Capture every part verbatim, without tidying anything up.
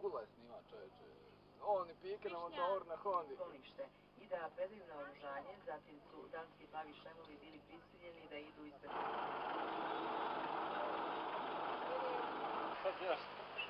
Kula snima, čoveče. On i pike na motoru na Hondi. I da predaju na oružanje, zatim su danski plavi šlemovi bili prisiljeni da idu ispred... Sad jasno.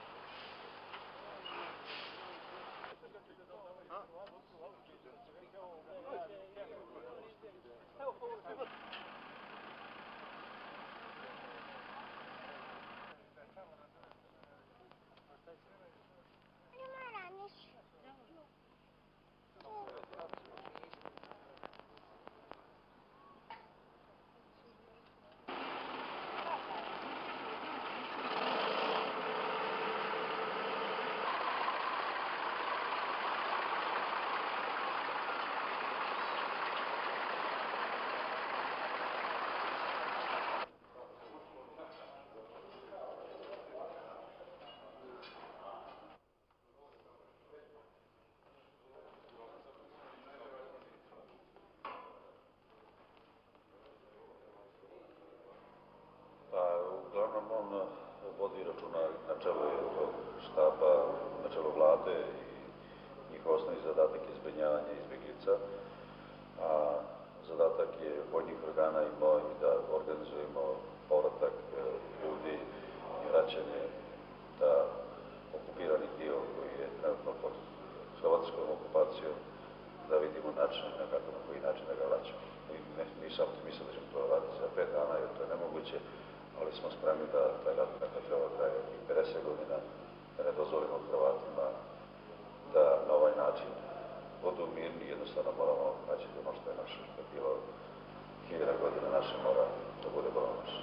Uglavnom on vodi računa na čelu štaba, na čelu vlade i njihov osnovni zadatak je zbrinjavanje izbjeglica, a zadatak je vojnih organa i moj da organizujemo povratak ljudi i vraćanje da okupirani dio koji je trenutno pod hrvatskom okupacijom, da vidimo način na kako, na koji način da ga vraćamo. Nisam optimisao da ćemo to raditi za pet dana, jer to je nemoguće, ali smo spremni da taj rat tako treba traje i pedeset godina, da ne dozvolimo Hrvatima da na ovaj način budu mirni, jednostavno moramo vraćati ono što je naše, što je bilo hiljada godina naše, mora da bude bilo naše.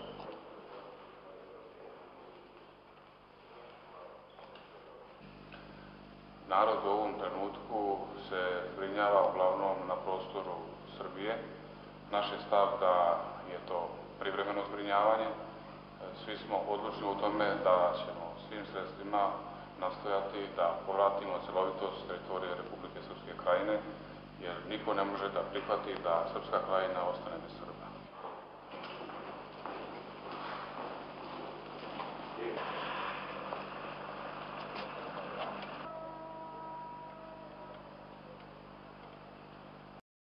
Narod u ovom trenutku se zbrinjava uglavnom na prostoru Srbije. Naš je stav da je to privremeno zbrinjavanje. Svi smo odlučni u tome da ćemo svim sredstvima nastojati da povratimo celovitost teritorije Republike Srpske krajine, jer niko ne može da prihvati da Srpska krajina ostane bez Srba.